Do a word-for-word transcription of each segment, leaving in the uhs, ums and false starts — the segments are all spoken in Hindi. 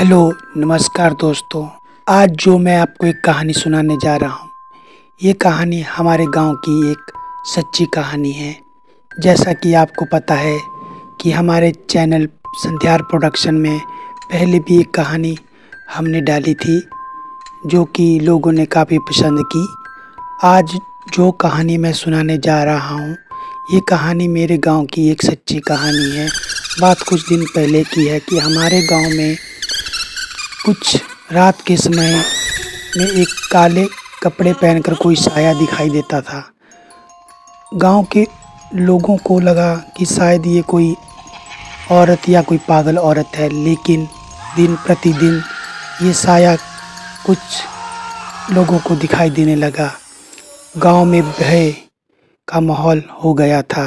हेलो नमस्कार दोस्तों। आज जो मैं आपको एक कहानी सुनाने जा रहा हूँ, ये कहानी हमारे गांव की एक सच्ची कहानी है। जैसा कि आपको पता है कि हमारे चैनल संध्यार प्रोडक्शन में पहले भी एक कहानी हमने डाली थी, जो कि लोगों ने काफ़ी पसंद की। आज जो कहानी मैं सुनाने जा रहा हूँ, ये कहानी मेरे गांव की एक सच्ची कहानी है। बात कुछ दिन पहले की है कि हमारे गांव में कुछ रात के समय में एक काले कपड़े पहनकर कोई साया दिखाई देता था। गांव के लोगों को लगा कि शायद ये कोई औरत या कोई पागल औरत है, लेकिन दिन प्रतिदिन ये साया कुछ लोगों को दिखाई देने लगा। गांव में भय का माहौल हो गया था।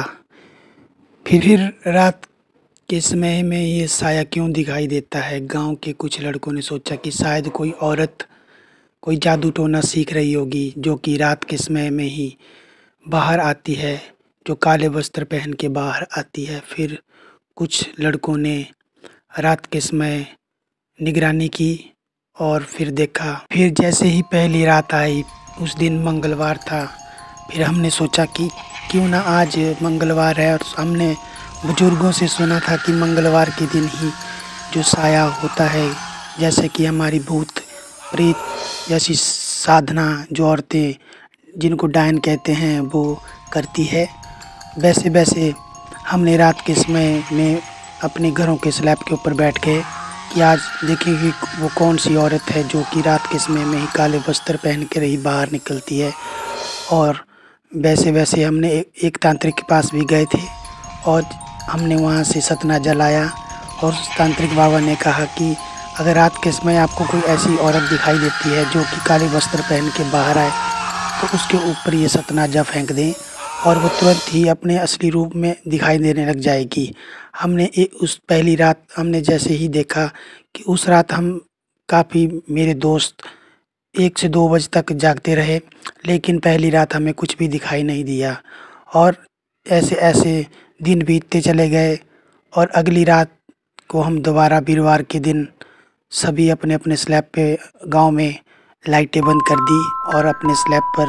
फिर फिर रात के समय में ये साया क्यों दिखाई देता है? गांव के कुछ लड़कों ने सोचा कि शायद कोई औरत कोई जादू टोना सीख रही होगी, जो कि रात के समय में ही बाहर आती है, जो काले वस्त्र पहन के बाहर आती है। फिर कुछ लड़कों ने रात के समय निगरानी की और फिर देखा। फिर जैसे ही पहली रात आई, उस दिन मंगलवार था, फिर हमने सोचा कि क्यों ना आज मंगलवार है, और हमने बुजुर्गों से सुना था कि मंगलवार के दिन ही जो साया होता है, जैसे कि हमारी भूत प्रेत जैसी साधना जो औरतें जिनको डायन कहते हैं वो करती है, वैसे वैसे हमने रात के समय में अपने घरों के स्लैब के ऊपर बैठ के कि आज देखेंगे वो कौन सी औरत है जो कि रात के समय में ही काले वस्त्र पहन कर ही बाहर निकलती है। और वैसे वैसे हमने एक तांत्रिक के पास भी गए थे और हमने वहाँ से सतना जलाया, और तांत्रिक बाबा ने कहा कि अगर रात के समय आपको कोई ऐसी औरत दिखाई देती है जो कि काले वस्त्र पहन के बाहर आए, तो उसके ऊपर ये सतनाजा फेंक दें और वो तुरंत ही अपने असली रूप में दिखाई देने लग जाएगी। हमने एक उस पहली रात हमने जैसे ही देखा कि उस रात हम काफ़ी मेरे दोस्त एक से दो बजे तक जागते रहे, लेकिन पहली रात हमें कुछ भी दिखाई नहीं दिया। और ऐसे ऐसे दिन बीतते चले गए, और अगली रात को हम दोबारा वीरवार के दिन सभी अपने अपने स्लैब पे गांव में लाइटें बंद कर दी और अपने स्लैब पर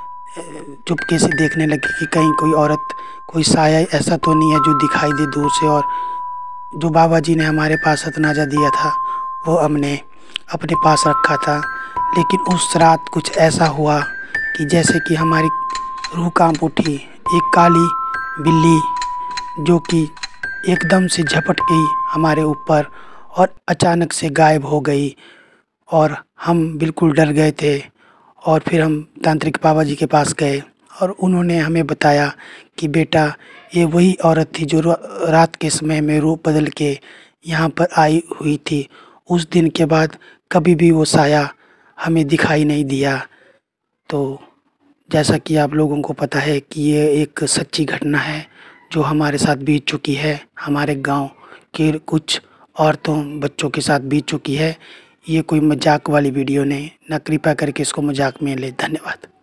चुपके से देखने लगे कि कहीं कोई औरत कोई साया ऐसा तो नहीं है जो दिखाई दे दूर से। और जो बाबा जी ने हमारे पास सतनाजा दिया था वो हमने अपने पास रखा था। लेकिन उस रात कुछ ऐसा हुआ कि जैसे कि हमारी रूह कांप उठी। एक काली बिल्ली जो कि एकदम से झपट गई हमारे ऊपर और अचानक से गायब हो गई, और हम बिल्कुल डर गए थे। और फिर हम तांत्रिक बाबा जी के पास गए और उन्होंने हमें बताया कि बेटा, ये वही औरत थी जो रात के समय में रूप बदल के यहाँ पर आई हुई थी। उस दिन के बाद कभी भी वो साया हमें दिखाई नहीं दिया। तो जैसा कि आप लोगों को पता है कि ये एक सच्ची घटना है जो हमारे साथ बीत चुकी है, हमारे गांव के कुछ औरतों बच्चों के साथ बीत चुकी है। ये कोई मजाक वाली वीडियो नहीं, ना कृपया करके इसको मजाक में ले। धन्यवाद।